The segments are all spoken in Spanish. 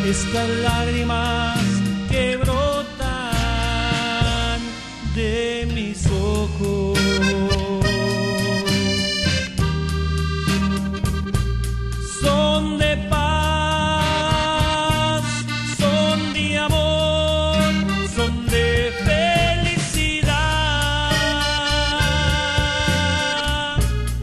estas lágrimas que brotan de mis ojos. Son de paz, son de amor, son de felicidad.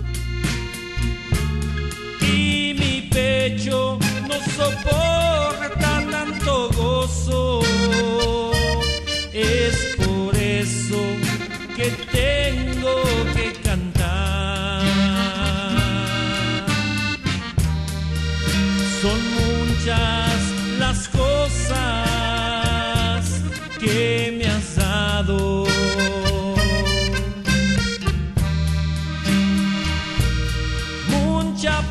Y mi pecho no soporta tanto gozo. Es por eso que tengo que cantar. Son muchas las cosas que me has dado. Mucha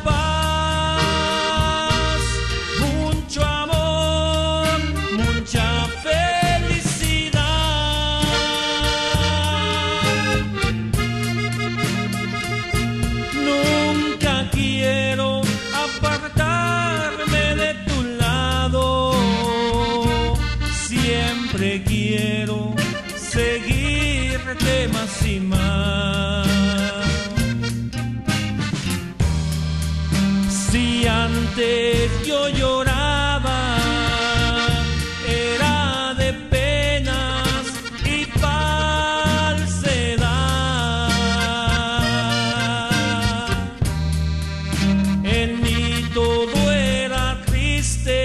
paz, mucho amor, mucha felicidad. Nunca quiero apartarme de tu lado. Siempre quiero seguirte más y más. Si antes yo lloraba, era de penas y falsedad. En mí todo era triste,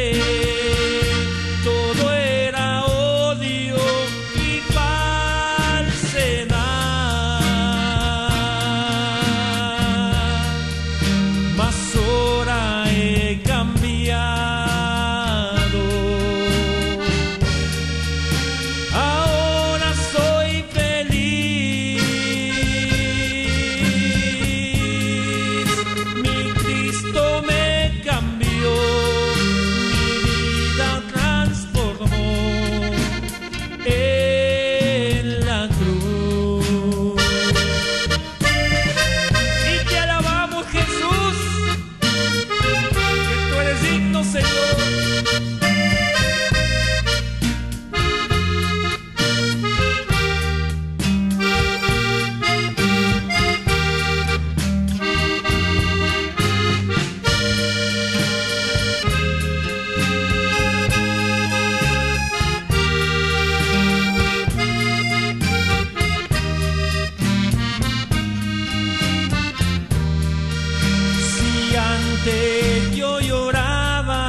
todo era odio y falsedad. Mas ahora he cambiado. Ahora soy feliz. Mi Cristo me cambió, mi vida transformó en la cruz. Y te alabamos, Jesús, que tú eres digno, Señor. Si antes yo lloraba,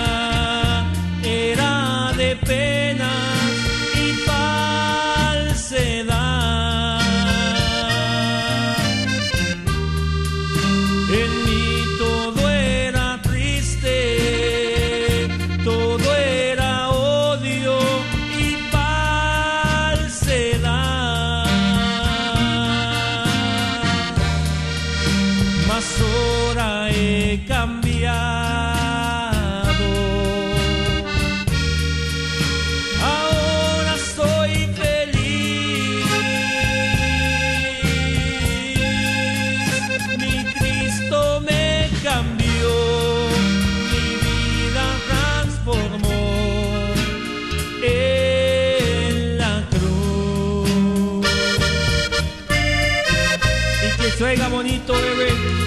era de penas y falsedad. En mí todo era triste, todo era odio y falsedad. Mas ahora he cambiado. Ahora soy feliz. Mi Cristo me cambió, mi vida transformó en la cruz. Y que se oiga bonito, bebé.